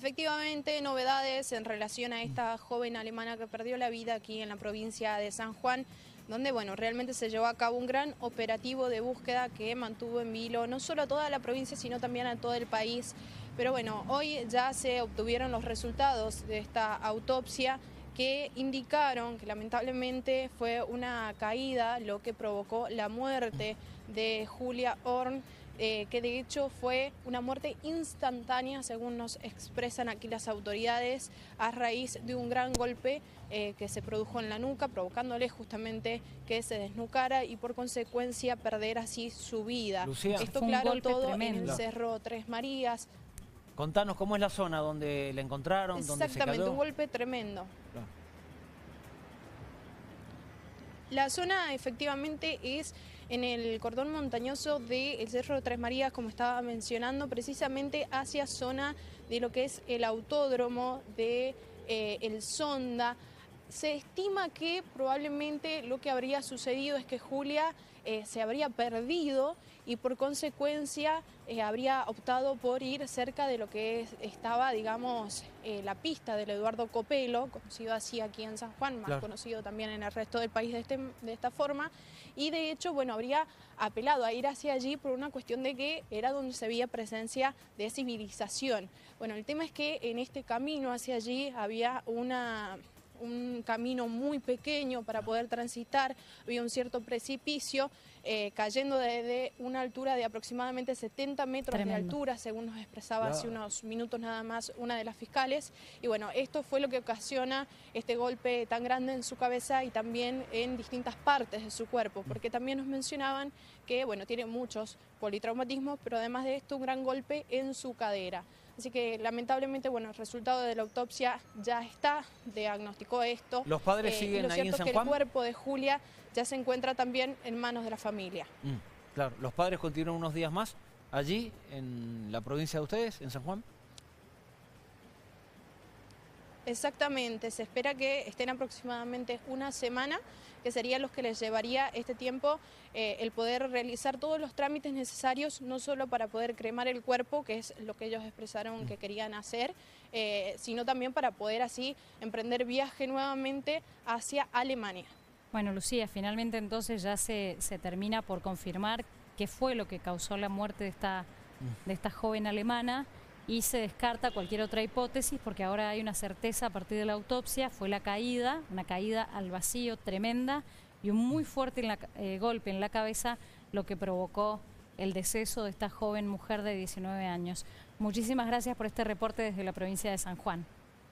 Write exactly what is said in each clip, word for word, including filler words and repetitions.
Efectivamente, novedades en relación a esta joven alemana que perdió la vida aquí en la provincia de San Juan, donde bueno, realmente se llevó a cabo un gran operativo de búsqueda que mantuvo en vilo no solo a toda la provincia, sino también a todo el país. Pero bueno, hoy ya se obtuvieron los resultados de esta autopsia que indicaron que lamentablemente fue una caída lo que provocó la muerte de Julia Horn, eh, que de hecho fue una muerte instantánea, según nos expresan aquí las autoridades, a raíz de un gran golpe eh, que se produjo en la nuca, provocándole justamente que se desnucara y por consecuencia perder así su vida. Lucía, Esto fue un claro golpe todo tremendo. en el Cerro Tres Marías. Contanos cómo es la zona donde la encontraron, donde se cayó. Exactamente, un golpe tremendo. Claro. La zona efectivamente es en el cordón montañoso del Cerro Tres Marías, como estaba mencionando, precisamente hacia zona de lo que es el autódromo de eh, El Sonda. Se estima que probablemente lo que habría sucedido es que Julia eh, se habría perdido y por consecuencia eh, habría optado por ir cerca de lo que es, estaba, digamos, eh, la pista del Eduardo Copelo, conocido así aquí en San Juan, más claro. conocido también en el resto del país de, este, de esta forma, y de hecho, bueno, habría apelado a ir hacia allí por una cuestión de que era donde se veía presencia de civilización. Bueno, el tema es que en este camino hacia allí había una... un camino muy pequeño para poder transitar, había un cierto precipicio eh, cayendo desde una altura de aproximadamente setenta metros Tremendo. de altura, según nos expresaba claro. hace unos minutos nada más una de las fiscales, y bueno, esto fue lo que ocasiona este golpe tan grande en su cabeza y también en distintas partes de su cuerpo, porque también nos mencionaban que bueno, tiene muchos politraumatismos, pero además de esto un gran golpe en su cadera. Así que lamentablemente, bueno, el resultado de la autopsia ya está, diagnosticó esto. ¿Los padres eh, siguen ahí en San Juan? Lo cierto es que el cuerpo de Julia ya se encuentra también en manos de la familia. Mm, claro, ¿los padres continúan unos días más allí, en la provincia de ustedes, en San Juan? Exactamente, se espera que estén aproximadamente una semana, que serían los que les llevaría este tiempo eh, el poder realizar todos los trámites necesarios, no solo para poder cremar el cuerpo, que es lo que ellos expresaron que querían hacer, eh, sino también para poder así emprender viaje nuevamente hacia Alemania. Bueno, Lucía, finalmente entonces ya se, se termina por confirmar qué fue lo que causó la muerte de esta, de esta joven alemana. Y se descarta cualquier otra hipótesis porque ahora hay una certeza a partir de la autopsia, fue la caída, una caída al vacío tremenda y un muy fuerte en la, eh, golpe en la cabeza, lo que provocó el deceso de esta joven mujer de diecinueve años. Muchísimas gracias por este reporte desde la provincia de San Juan.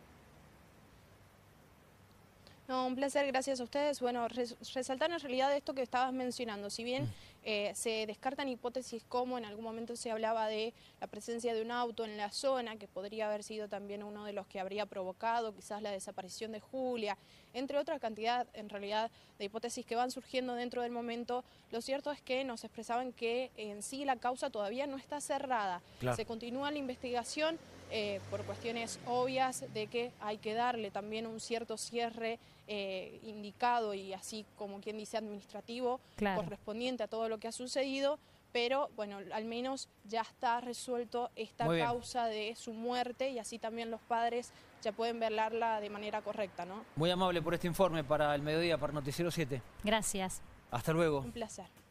No, un placer, gracias a ustedes. Bueno, res, resaltar en realidad esto que estabas mencionando. Si bien eh, se descartan hipótesis como en algún momento se hablaba de la presencia de un auto en la zona, que podría haber sido también uno de los que habría provocado quizás la desaparición de Julia, entre otra cantidad en realidad de hipótesis que van surgiendo dentro del momento, lo cierto es que nos expresaban que en sí la causa todavía no está cerrada. Claro. Se continúa la investigación eh, por cuestiones obvias de que hay que darle también un cierto cierre Eh, indicado y así como quien dice administrativo, claro. correspondiente a todo lo que ha sucedido, pero bueno, al menos ya está resuelto esta causa de su muerte y así también los padres ya pueden velarla de manera correcta, ¿no? Muy amable por este informe para el mediodía, para Noticiero siete. Gracias. Hasta luego. Un placer.